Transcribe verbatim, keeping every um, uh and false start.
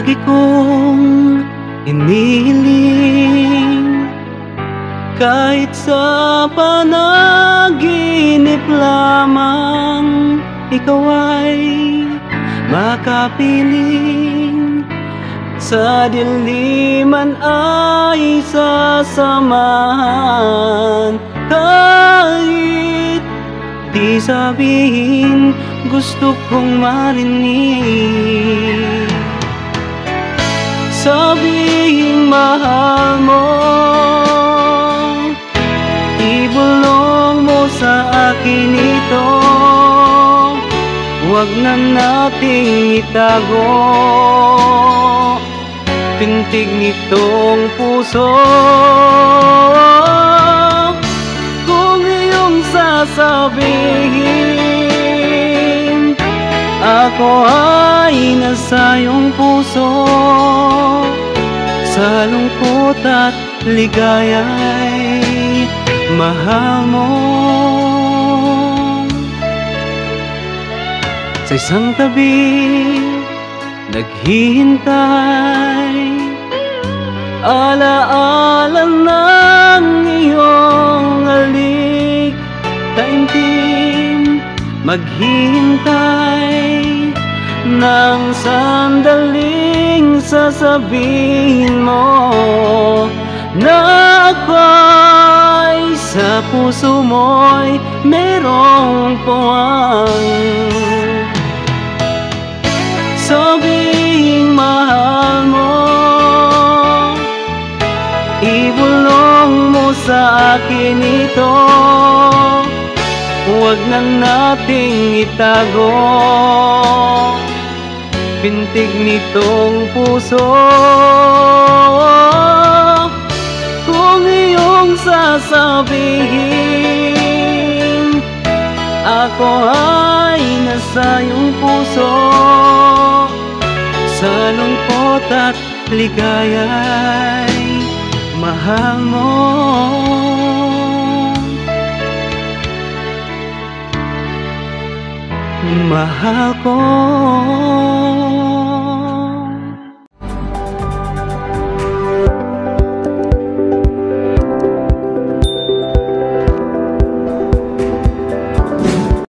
Lagi kong inihiling, kahit sa panaginip lamang, ikaw ay makapiling. Sa diliman ay sasamahan, kahit di sabihin, gusto kong marinig. Sabihing mahal mo, ibulong mo sa akin ito. Huwag na nating itago, pintig nitong puso. Kung iyong sasabihin, ako ay nasa iyong puso. Sa lungkot at ligaya'y mahal mo. Sa isang tabi naghihintay, alaala ng iyong halik, taimtim maghihintay ng sandaling sasabihin mo na ako'y sa puso mo'y merong puwang. Sabihing mahal mo, ibulong mo sa akin ito. Huwag na nating itago, pintig nitong puso. Kung iyong sasabihin, ako ay nasa iyong puso. Sa lungkot at ligaya'y mahal mo. Mahal ko.